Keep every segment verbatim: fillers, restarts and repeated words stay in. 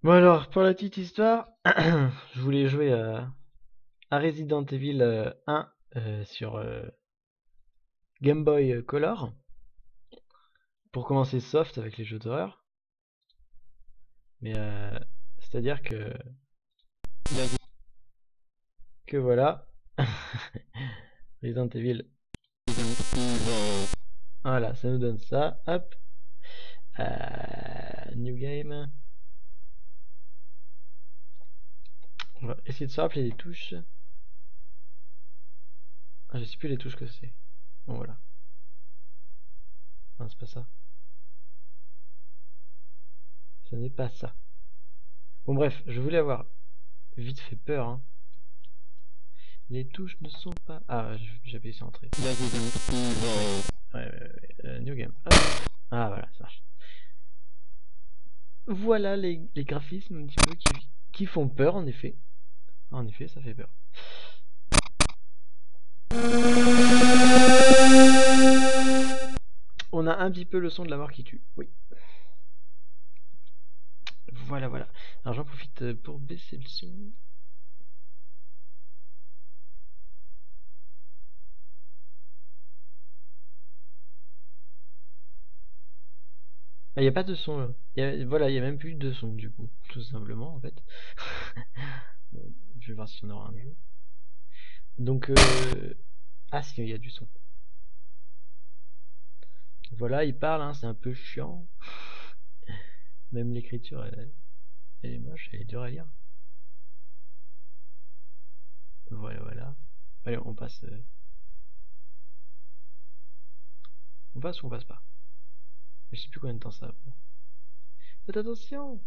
Bon alors, pour la petite histoire, je voulais jouer à, à Resident Evil euh, un euh, sur euh, Game Boy Color, pour commencer soft avec les jeux d'horreur. Mais euh, c'est-à-dire que que voilà, Resident Evil, voilà, ça nous donne ça. Hop, euh, New Game. On va essayer de se rappeler les touches. Ah, je sais plus les touches que c'est. Bon voilà. Non, c'est pas ça. Ce n'est pas ça. Bon bref, je voulais avoir vite fait peur, hein. Les touches ne sont pas... Ah, j'appuie sur entrée. Ouais, ouais, ouais, ouais. Euh, new game. Hop. Ah, voilà, ça marche. Voilà les, les graphismes un petit peu qui, qui font peur, en effet. En effet, ça fait peur. On a un petit peu le son de la mort qui tue, oui. Voilà, voilà. Alors j'en profite pour baisser le son. Il n'y a pas de son là. Y a, voilà, il n'y a même plus de son du coup, tout simplement en fait. Je vais voir si on aura un jeu. Donc, euh... ah si, il y a du son. Voilà, il parle, hein, c'est un peu chiant. Même l'écriture, elle, elle est moche, elle est dure à lire. Voilà, voilà. Allez, on passe. Euh... On passe ou on passe pas? Je sais plus combien de temps ça prend. Faites attention!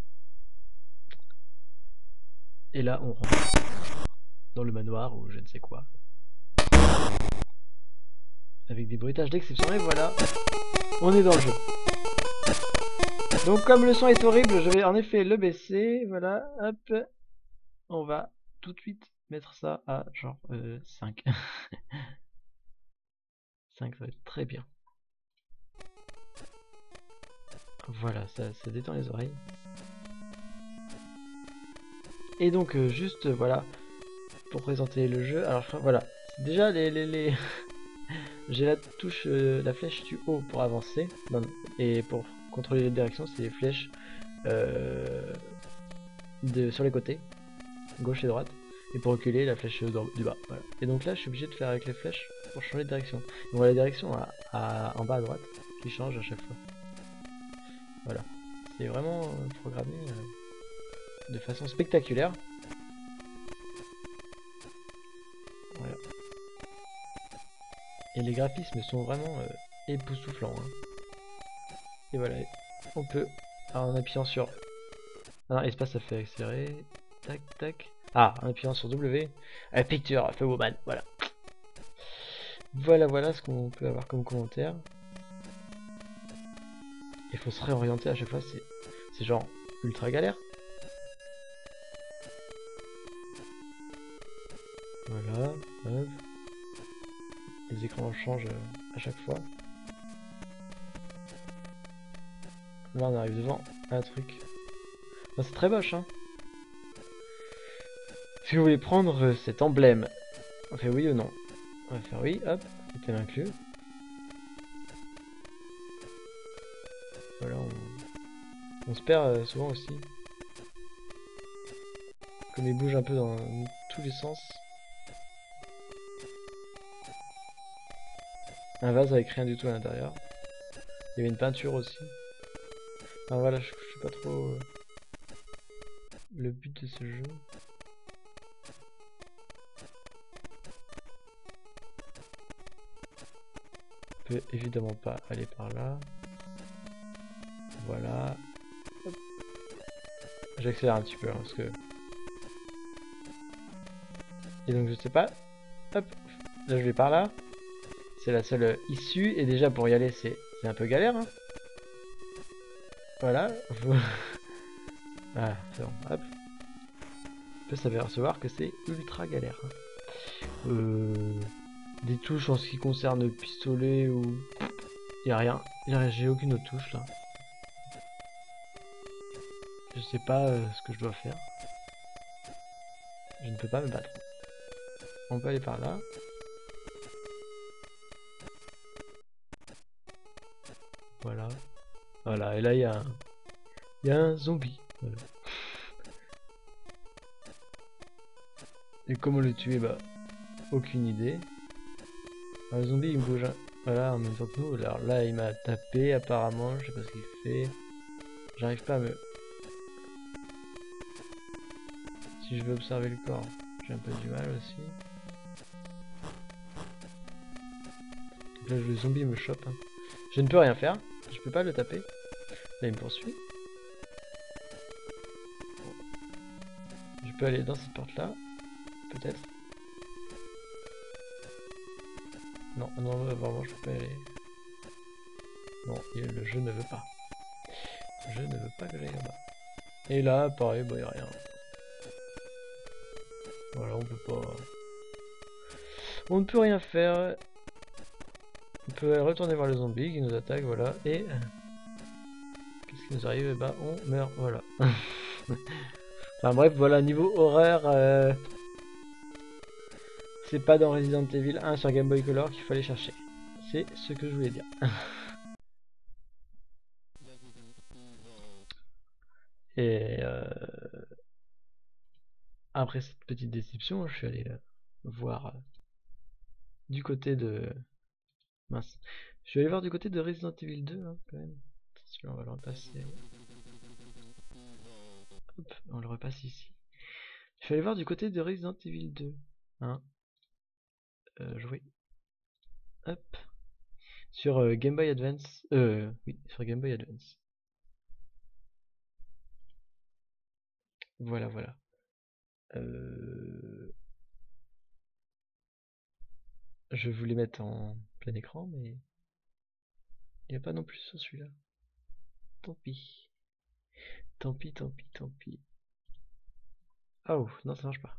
Et là, on rentre dans le manoir ou je ne sais quoi. Avec des bruitages d'exception, et voilà, on est dans le jeu. Donc comme le son est horrible, je vais en effet le baisser, voilà, hop. On va tout de suite mettre ça à genre euh, cinq. cinq, ça va être très bien. Voilà, ça, ça détend les oreilles. Et donc euh, juste, euh, voilà, pour présenter le jeu, alors voilà, déjà les... les, les... j'ai la touche, euh, la flèche du haut pour avancer, non, et pour contrôler les directions, c'est les flèches euh, de, sur les côtés, gauche et droite, et pour reculer, la flèche du bas. Voilà. Et donc là, je suis obligé de faire avec les flèches pour changer de direction. Donc voilà la direction à, à, en bas à droite qui change à chaque fois. Voilà, c'est vraiment programmé euh, de façon spectaculaire. Voilà. Et les graphismes sont vraiment euh, époustouflants. Hein. Et voilà, on peut, en appuyant sur... Ah non, espace ça fait accélérer. Tac, tac. Ah, en appuyant sur W. Euh, picture, feu woman, voilà. Voilà, voilà ce qu'on peut avoir comme commentaire. Il faut se réorienter à chaque fois, c'est genre ultra galère. Voilà, hop. Les écrans changent à chaque fois. Là on arrive devant un truc. C'est très moche, hein. Si vous voulez prendre cet emblème, on fait oui ou non? On va faire oui, hop, c'était inclus. Voilà, on, on se perd souvent aussi. Comme il bouge un peu dans tous les sens. Un vase avec rien du tout à l'intérieur. Il y avait une peinture aussi. Enfin voilà, je, je sais pas trop euh, le but de ce jeu. On peut évidemment pas aller par là. Voilà. J'accélère un petit peu hein, parce que... Et donc je sais pas. Hop. Là je vais par là. C'est la seule issue. Et déjà pour y aller c'est un peu galère. Hein. Voilà. Ah, c'est bon. Hop. On peut s'apercevoir que c'est ultra galère. Hein. Euh, des touches en ce qui concerne pistolet ou... Y a rien. J'ai aucune autre touche là. Je sais pas euh, ce que je dois faire. Je ne peux pas me battre. On peut aller par là. Voilà. Voilà, et là il y a un... Il y a un zombie. Voilà. Et comment le tuer? Bah, aucune idée. Alors, le zombie il me bouge. Voilà, en même temps que nous. Alors là il m'a tapé apparemment, je sais pas ce qu'il fait. J'arrive pas à me... Si je veux observer le corps, j'ai un peu du mal aussi. Donc là le zombie me chope. Hein. Je ne peux rien faire, je peux pas le taper. Là il me poursuit. Je peux aller dans cette porte là, peut-être. Non, non, vraiment je peux pas y aller. Non, le jeu ne veut pas. Je ne veux pas que j'aille là-bas. Et là, pareil, bah y'a rien. Voilà, on peut pas... On ne peut rien faire. On peut retourner voir le zombie qui nous attaque, voilà. Et... Qu'est-ce qui nous arrive? Et bah on meurt, voilà. Enfin bref, voilà, niveau horaire... Euh... C'est pas dans Resident Evil un sur Game Boy Color qu'il fallait chercher. C'est ce que je voulais dire. Et... Euh... Après cette petite déception, je suis allé euh, voir... Euh, du côté de... Mince. Je suis allé voir du côté de Resident Evil deux, hein, quand même. Attention, on va le repasser. Hop, on le repasse ici. Je suis allé voir du côté de Resident Evil deux. Hein. Euh, jouer. Hop. Sur euh, Game Boy Advance. Euh, oui, sur Game Boy Advance. Voilà, voilà. Euh... Je voulais mettre en plein écran, mais... Il n'y a pas non plus sur celui-là. Tant pis. Tant pis, tant pis, tant pis. Oh, non, ça marche pas.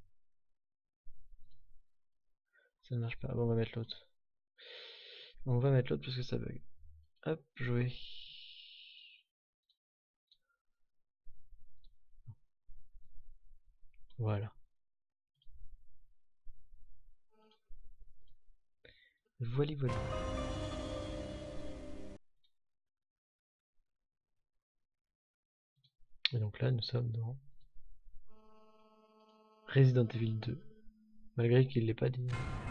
Ça ne marche pas. Bon, on va mettre l'autre. On va mettre l'autre parce que ça bug. Hop, jouer. Voilà. Voilà, voilà. Et donc là, nous sommes dans Resident Evil deux. Malgré qu'il ne l'ait pas dit.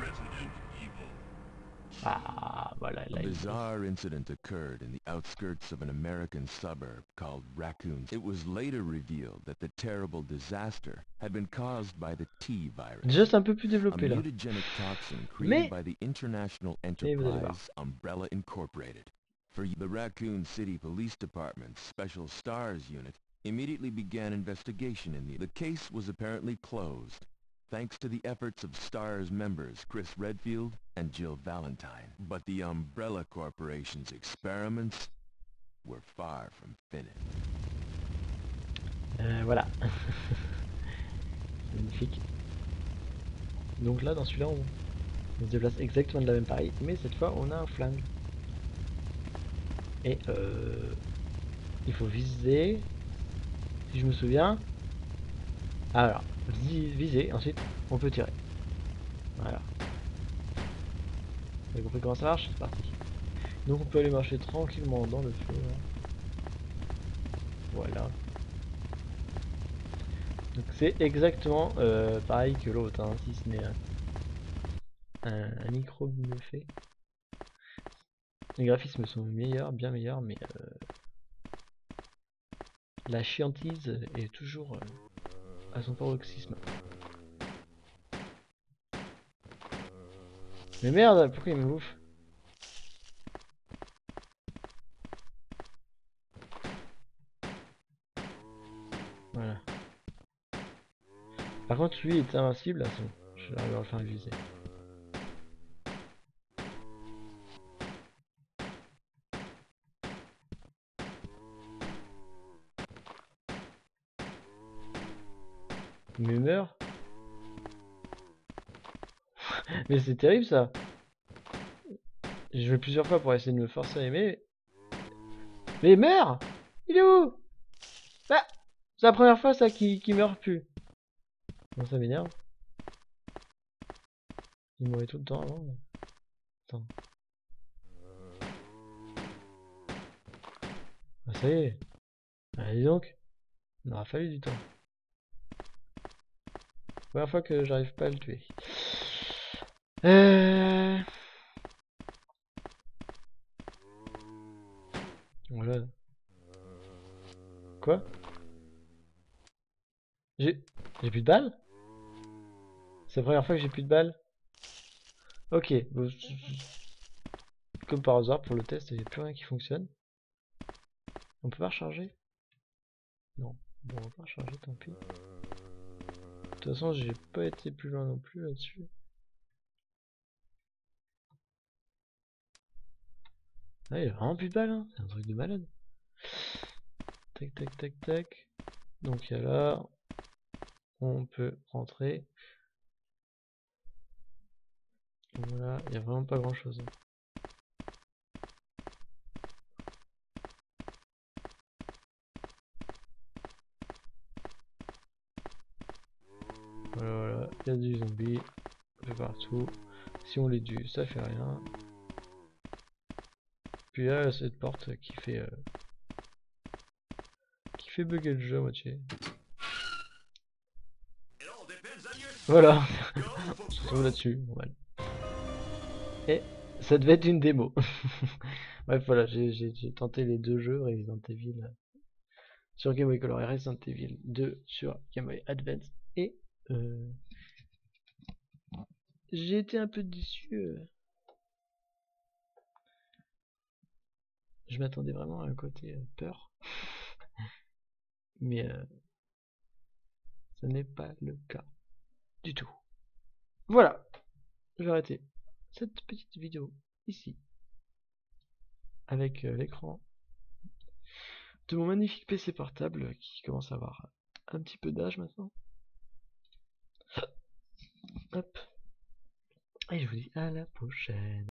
Ah, voilà, là, A bizarre incident occurred in the outskirts of an American suburb called Raccoon. It was later revealed that the terrible disaster had been caused by the T virus. Déjà, c'est un peu plus A développé là. mutagenic toxin created Mais... by the international Mais vous allez voir. enterprise Umbrella Incorporated. For the Raccoon City Police Department's Special Stars unit immediately began investigation in the... The case was apparently closed, thanks to the efforts of STARS members Chris Redfield and Jill Valentine. But the Umbrella Corporation's experiments were far from finished. Euh, voilà. Magnifique. Donc là, dans celui-là, on... on se déplace exactement de la même pareille, mais cette fois, on a un flingue. Et euh... il faut viser... Si je me souviens... Alors, viser, ensuite, on peut tirer. Voilà. Vous avez compris comment ça marche? C'est parti. Donc on peut aller marcher tranquillement dans le feu. Là. Voilà. Donc c'est exactement euh, pareil que l'autre, hein, si ce n'est un, un, un micro mieux fait. Les graphismes sont meilleurs, bien meilleurs, mais euh, la chiantise est toujours euh, à son paroxysme. Mais merde, pourquoi il me bouffe? Voilà. Par contre, lui est invincible, là, je vais arriver à le faire viser. Mais meurt. Mais c'est terrible ça. Je vais plusieurs fois pour essayer de me forcer à aimer. Mais meurt. Il est où? Ah, c'est la première fois ça qui, qui meurt plus. Bon, ça m'énerve. Il mourait tout le temps avant. Mais... Attends. Ah, ça y est. Allez donc. Il aura fallu du temps. Première fois que j'arrive pas à le tuer. Euh... Voilà. Quoi? J'ai... J'ai plus de balles? C'est la première fois que j'ai plus de balles? Ok. Bon, comme par hasard, pour le test, il n'y a plus rien qui fonctionne. On peut pas recharger? Non. Bon, on va pas recharger, tant pis. De toute façon, j'ai pas été plus loin non plus là-dessus. Ah, il a vraiment plus de balles, hein. C'est un truc de malade. Tac, tac, tac, tac. Donc, il y a là. On peut rentrer. Voilà, il n'y a vraiment pas grand chose. Voilà, voilà, il y a du zombie un peu partout. Si on les tue, ça fait rien. Puis là, cette porte qui fait euh, qui fait bugger le jeu à moitié. Voilà, on se retrouve là-dessus, normal. Et ça devait être une démo. Bref, voilà, j'ai tenté les deux jeux, Resident Evil sur Game Boy Color et Resident Evil deux sur Game Boy Advance. Et euh, j'ai été un peu déçu. Euh, je m'attendais vraiment à un côté euh, peur. Mais euh, ce n'est pas le cas du tout. Voilà, je vais arrêter cette petite vidéo ici avec euh, l'écran de mon magnifique P C portable qui commence à avoir un petit peu d'âge maintenant. Hop. Et je vous dis à la prochaine.